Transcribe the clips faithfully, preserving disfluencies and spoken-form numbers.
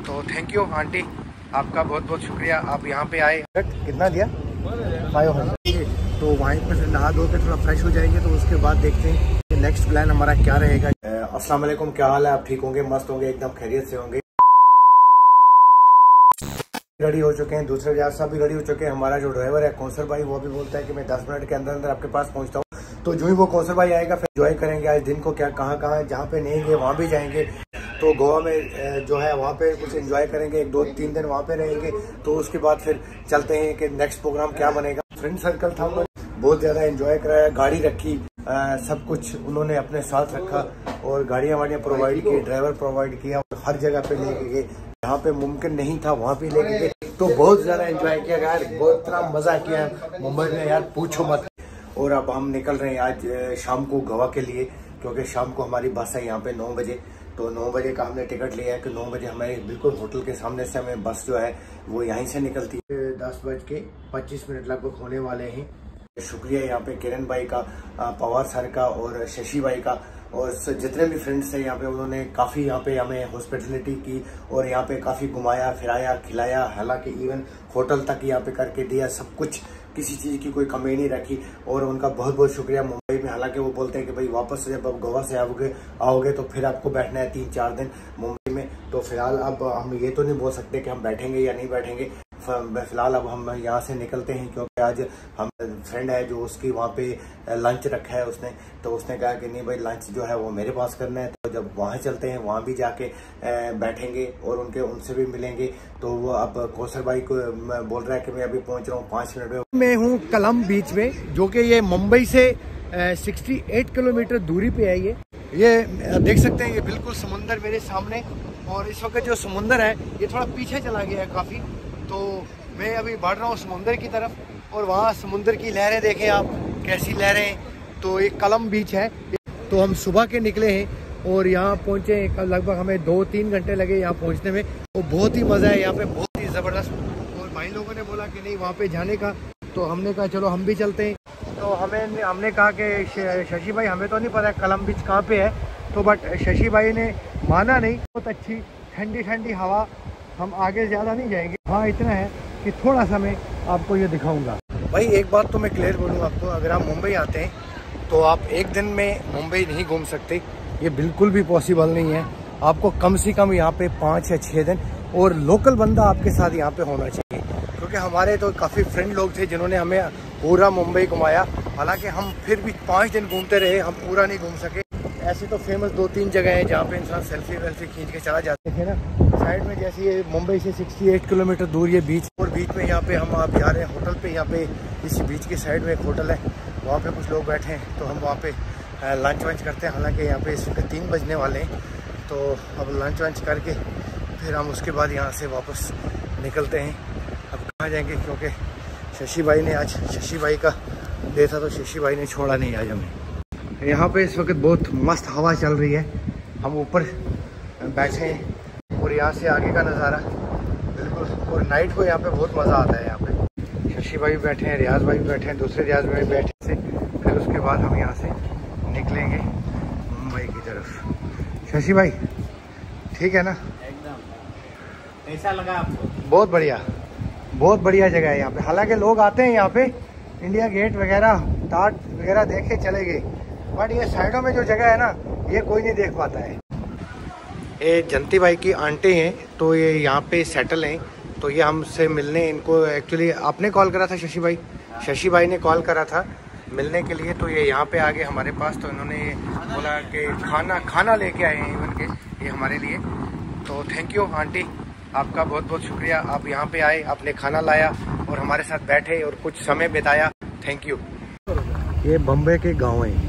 तो thank you aunty, आपका बहुत बहुत शुक्रिया, आप यहाँ पे आए। कितना दिया? Five hundred. तो वहीं पर फिर नहा धो के थोड़ा फ्रेश हो जाएंगे, तो उसके बाद देखते हैं कि नेक्स्ट प्लान हमारा क्या रहेगा। अस्सलाम वालेकुम, क्या हाल है? आप ठीक होंगे, मस्त होंगे, एकदम खैरियत से होंगे। रेडी हो चुके हैं, दूसरे रियाज साहब भी रेडी हो चुके हैं। हमारा जो ड्राइवर है कौसर भाई, वो भी बोलता है कि मैं दस मिनट के अंदर अंदर आपके पास पहुंचता हूँ। तो जो ही वो कौसर भाई आएगा फिर एंजॉय करेंगे आज दिन को। क्या कहाँ कहाँ जहाँ पे नहीं गए वहाँ भी जाएंगे। तो गोवा में जो है वहाँ पे कुछ एंजॉय करेंगे, एक दो तीन दिन वहाँ पे रहेंगे। तो उसके बाद फिर चलते हैं कि नेक्स्ट प्रोग्राम क्या बनेगा। फ्रेंड सर्कल था, उन्होंने बहुत ज़्यादा एंजॉय कराया, गाड़ी रखी, आ, सब कुछ उन्होंने अपने साथ रखा और गाड़ियाँ वाड़ियाँ प्रोवाइड की, ड्राइवर प्रोवाइड किया, हर जगह पे लेके गए जहाँ पे मुमकिन नहीं था वहाँ पे लेके गए। तो बहुत ज़्यादा एंजॉय किया यार, बहुत इतना मज़ा किया मुंबई में यार, पूछो मत। और अब हम निकल रहे हैं आज शाम को गोवा के लिए, क्योंकि शाम को हमारी बस है यहाँ पे नौ बजे। तो नौ बजे का हमने टिकट लिया है कि नौ बजे हमारे बिल्कुल होटल के सामने से हमें बस जो है वो यहीं से निकलती है। दस बज के पच्चीस मिनट लगभग होने वाले हैं। शुक्रिया यहाँ पे किरण भाई का, पवार सर का और शशि भाई का, और जितने भी फ्रेंड्स थे यहाँ पे, उन्होंने काफ़ी यहाँ पे हमें हॉस्पिटलिटी की और यहाँ पे काफ़ी घुमाया फिराया खिलाया। हालांकि इवन होटल तक यहाँ पे करके दिया, सब कुछ, किसी चीज़ की कोई कमी नहीं रखी। और उनका बहुत बहुत शुक्रिया मुंबई में। हालांकि वो बोलते हैं कि भाई वापस जब आप गोवा से आओगे आओगे तो फिर आपको बैठना है तीन चार दिन मुंबई में। तो फिलहाल अब हम ये तो नहीं बोल सकते कि हम बैठेंगे या नहीं बैठेंगे। फिलहाल अब हम यहाँ से निकलते हैं, क्योंकि आज हम फ्रेंड है जो उसकी वहाँ पे लंच रखा है उसने। तो उसने कहा कि नहीं भाई लंच जो है वो मेरे पास करना है। तो जब वहाँ चलते हैं वहाँ भी जाके बैठेंगे और उनके उनसे भी मिलेंगे। तो वो अब कौसर भाई को बोल रहा है कि मैं अभी पहुँच रहा हूँ पाँच मिनट में। मैं हूँ कलम बीच में, जो कि ये मुंबई से सिक्सटी एट किलोमीटर दूरी पे है। ये ये देख सकते हैं, ये बिल्कुल समुंदर मेरे सामने। और इस वक्त जो समुंदर है ये थोड़ा पीछे चला गया है काफ़ी। तो मैं अभी बढ़ रहा हूँ समुंदर की तरफ, और वहाँ समुंदर की लहरें देखें आप, कैसी लहरें। तो एक कलम बीच है। तो हम सुबह के निकले हैं और यहाँ पहुँचे, लगभग हमें दो तीन घंटे लगे यहाँ पहुँचने में। तो बहुत ही मज़ा है यहाँ पे, बहुत ही ज़बरदस्त। और भाई लोगों ने बोला कि नहीं वहाँ पे जाने का, तो हमने कहा चलो हम भी चलते हैं। तो हमें हमने कहा कि शशि भाई हमें तो नहीं पता है कलम बीच कहाँ पे है, तो बट शशि भाई ने माना नहीं। बहुत अच्छी ठंडी ठंडी हवा, हम आगे ज़्यादा नहीं जाएंगे। हाँ इतना है कि थोड़ा सा मैं आपको ये दिखाऊंगा। भाई एक बात तो मैं क्लियर बोलूँगा आपको, अगर आप मुंबई आते हैं तो आप एक दिन में मुंबई नहीं घूम सकते, ये बिल्कुल भी पॉसिबल नहीं है। आपको कम से कम यहाँ पे पाँच या छः दिन और लोकल बंदा आपके साथ यहाँ पे होना चाहिए। क्योंकि हमारे तो काफ़ी फ्रेंड लोग थे जिन्होंने हमें पूरा मुंबई घुमाया। हालांकि हम फिर भी पाँच दिन घूमते रहे, हम पूरा नहीं घूम सके। ऐसे तो फेमस दो तीन जगह हैं जहाँ पे इंसान सेल्फी वेल्फी खींच के चला जाते थे ना। साइड में जैसे ये मुंबई से अड़सठ किलोमीटर दूर ये बीच, और बीच में यहाँ पे हम आप जा रहे हैं होटल पे। यहाँ पे इसी बीच के साइड में एक होटल है, वहाँ पे कुछ लोग बैठे हैं। तो हम वहाँ पे लंच वंच करते हैं। हालांकि यहाँ पे इस वक्त तीन बजने वाले हैं। तो अब लंच वंच करके फिर हम उसके बाद यहाँ से वापस निकलते हैं। अब कहाँ जाएंगे, क्योंकि शशि भाई ने आज शशि भाई का डे था, तो शशि भाई ने छोड़ा नहीं आज हमें। यहाँ पे इस वक्त बहुत मस्त हवा चल रही है, हम ऊपर बैठे हैं और यहाँ से आगे का नज़ारा बिल्कुल। और नाइट को यहाँ पे बहुत मज़ा आता है। यहाँ पे शशि भाई बैठे हैं, रियाज भाई भी बैठे हैं, दूसरे रियाज भाई बैठे से। फिर उसके बाद हम यहाँ से निकलेंगे मुंबई की तरफ। शशि भाई ठीक है ना? एकदम। कैसा लगा आपको? बहुत बढ़िया, बहुत बढ़िया जगह है यहाँ पे। हालांकि लोग आते हैं यहाँ पे इंडिया गेट वगैरह, टाट वगैरह देखे चले गए, बट ये साइडों में जो जगह है ना ये कोई नहीं देख पाता है। ये जंती भाई की आंटी हैं, तो ये यहाँ पे सेटल हैं। तो ये हमसे मिलने, इनको एक्चुअली आपने कॉल करा था शशि भाई, शशि भाई ने कॉल करा था मिलने के लिए। तो ये यहाँ पे आ गए हमारे पास। तो इन्होंने बोला कि खाना खाना लेके आए हैं इवन के ये हमारे लिए। तो थैंक यू आंटी, आपका बहुत बहुत शुक्रिया, आप यहाँ पे आए, आपने खाना लाया और हमारे साथ बैठे और कुछ समय बिताया। Thank you. ये बम्बई के गाँव हैं।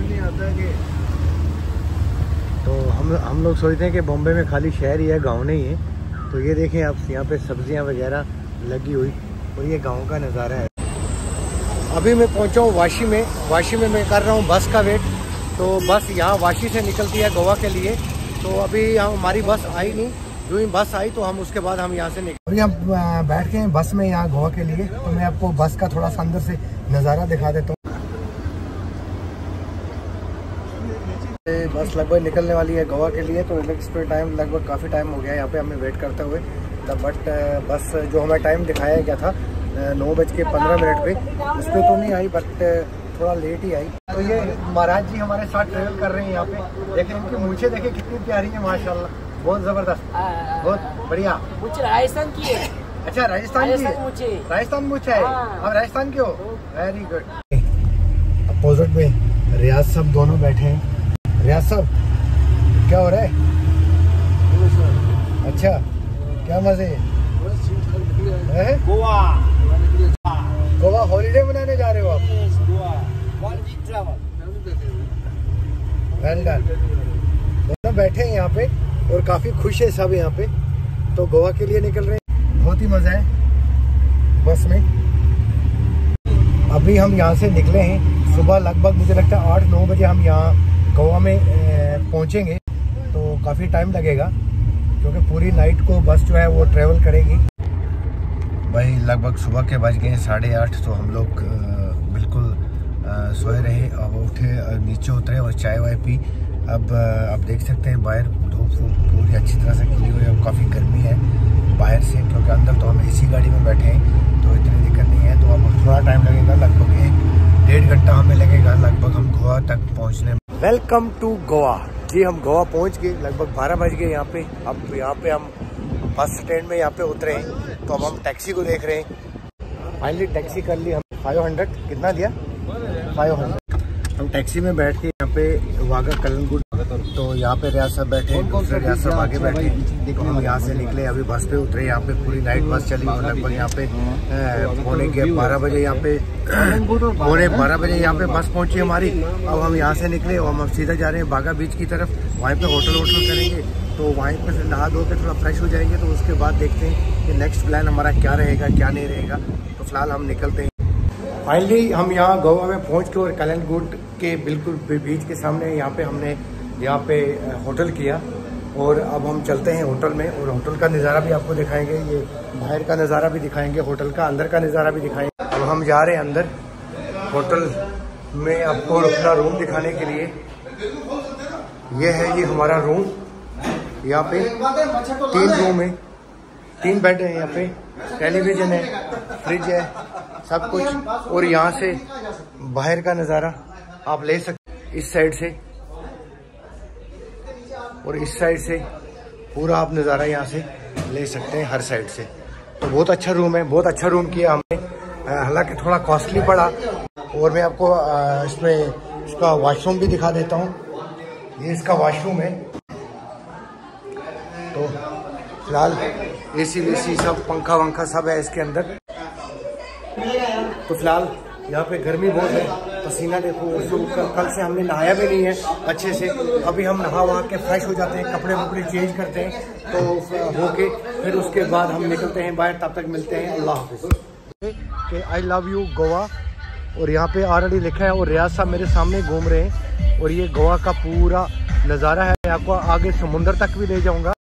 तो हम हम लोग सोचते हैं कि बॉम्बे में खाली शहर ही है, गांव नहीं है। तो ये देखें आप, यहाँ पे सब्जियां वगैरह लगी हुई, और ये गांव का नज़ारा है। अभी मैं पहुंचा हूँ वाशी में। वाशी में मैं कर रहा हूँ बस का वेट। तो बस यहाँ वाशी से निकलती है गोवा के लिए। तो अभी यहाँ हमारी बस आई नहीं, जो ही बस आई तो हम उसके बाद हम यहाँ से निकल। अभी हम बैठ के बस में यहाँ गोवा के लिए। तो मैं आपको बस का थोड़ा सा अंदर से नज़ारा दिखा देता हूँ। बस लगभग निकलने वाली है गोवा के लिए। तो इस पर टाइम लगभग काफ़ी टाइम हो गया यहाँ पे हमें वेट करते हुए। बट बस जो हमें टाइम दिखाया गया था नौ बज के पंद्रह मिनट पे, उस पर तो नहीं आई, बट थोड़ा लेट ही आई। तो ये महाराज जी हमारे साथ ट्रेवल कर रहे हैं यहाँ पे। देखें इनकी मूछें देखें कितनी प्यारी है माशाल्लाह, बहुत ज़बरदस्त, बहुत बढ़िया। मुझे राजस्थान की है। अच्छा राजस्थान की है, राजस्थान मूछें है। अब राजस्थान की हो, वेरी गुड। अपोजिट में रियाज साहब दोनों बैठे हैं। रियाज साहब क्या हो रहा है? अच्छा क्या मजे है? गोवा गोवा हॉलीडे मनाने जा रहे हो आप? Well done. दोनों बैठे हैं यहाँ पे और काफी खुश है सब यहाँ पे। तो गोवा के लिए निकल रहे हैं, बहुत ही मजा है बस में। अभी हम यहाँ से निकले हैं सुबह, लगभग मुझे लगता है आठ नौ बजे हम यहाँ गोवा में पहुँचेंगे। तो काफ़ी टाइम लगेगा क्योंकि पूरी नाइट को बस जो है वो ट्रेवल करेगी। भाई लगभग सुबह के बज गए साढ़े आठ। तो हम लोग बिल्कुल सोए रहे, अब उठे, नीचे उतरे और चाय वाय पी। अब आप देख सकते हैं बाहर धूप पूरी अच्छी तरह से खिली हुई है। अब काफ़ी गर्मी है बाहर से, क्योंकि अंदर तो हम एसी गाड़ी में बैठे हैं तो इतनी दिक्कत नहीं है। तो अब थोड़ा टाइम लगेगा, लगभग एक डेढ़ घंटा हमें लगेगा लगभग हम गोवा तक पहुँचने में। Welcome to Goa. जी हम गोवा पहुंच गए, लगभग बारह बज गए यहाँ पे। अब यहाँ पे हम बस स्टैंड में यहाँ पे उतरे हैं। तो अब हम टैक्सी को देख रहे हैं। फाइनली टैक्सी कर ली हम। फाइव हंड्रेड कितना दिया? Five hundred. हम टैक्सी में बैठ के यहाँ पे वाघा कलंगुट, तो यहाँ पे रियाज साहब बैठे, दूसरे रियाज साहब आगे बैठे। तो हम यहाँ से निकले, अभी बस पे उतरे। यहाँ पे पूरी नाइट बस चली और लगभग यहाँ पे पौने के बारह बजे यहाँ पे पौने बारह बजे यहाँ पे बस पहुंची हमारी। अब हम यहाँ से निकले और हम सीधा जा रहे हैं बागा बीच की तरफ। वहाँ पे होटल वोटल करेंगे, तो वहाँ पर नहा धो के थोड़ा फ्रेश हो जाएंगे। तो उसके बाद देखते हैं कि नेक्स्ट प्लान हमारा क्या रहेगा क्या नहीं रहेगा। तो फिलहाल हम निकलते हैं। फाइनली हम यहाँ गोवा में पहुँच के और कलंगुट के बिल्कुल बीच के सामने यहाँ पे हमने यहाँ पे होटल किया। और अब हम चलते हैं होटल में और होटल का नज़ारा भी आपको दिखाएंगे। ये बाहर का नज़ारा भी दिखाएंगे, होटल का अंदर का नज़ारा भी दिखाएंगे। अब हम जा रहे हैं अंदर होटल में आपको अपना रूम दिखाने के लिए। ये है ये हमारा रूम। यहाँ पे तीन रूम है, तीन बेड है, यहाँ पे टेलीविज़न है, फ्रिज है, सब कुछ। और यहाँ से बाहर का नज़ारा आप ले सकते, इस साइड से और इस साइड से पूरा आप नज़ारा यहाँ से ले सकते हैं, हर साइड से। तो बहुत अच्छा रूम है, बहुत अच्छा रूम किया हमने। हालांकि थोड़ा कॉस्टली पड़ा। और मैं आपको इसमें इसका वॉशरूम भी दिखा देता हूँ। ये इसका वॉशरूम है। तो फिलहाल एसी वेसी सब, पंखा वंखा सब है इसके अंदर। तो फिलहाल यहाँ पे गर्मी बहुत है, पसीना देखो। कल, कल से हमने नहाया भी नहीं है अच्छे से। अभी हम नहा वहा के फ्रेश हो जाते हैं, कपड़े वपड़े चेंज करते हैं, तो हो के फिर उसके बाद हम निकलते हैं बाहर। तब तक मिलते हैं, अल्लाह हाफिज़। कि आई लव यू गोवा। और यहाँ पे ऑलरेडी लिखा है। और रियाज साहब मेरे सामने घूम रहे हैं। और ये गोवा का पूरा नज़ारा है। मैं आपको आगे समुंदर तक भी ले जाऊँगा।